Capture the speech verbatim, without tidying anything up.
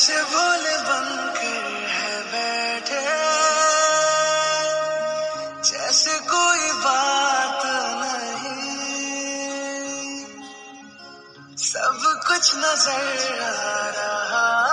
जैसे भोले बनकर है बैठे, जैसे कोई बात नहीं, सब कुछ नजर आ रहा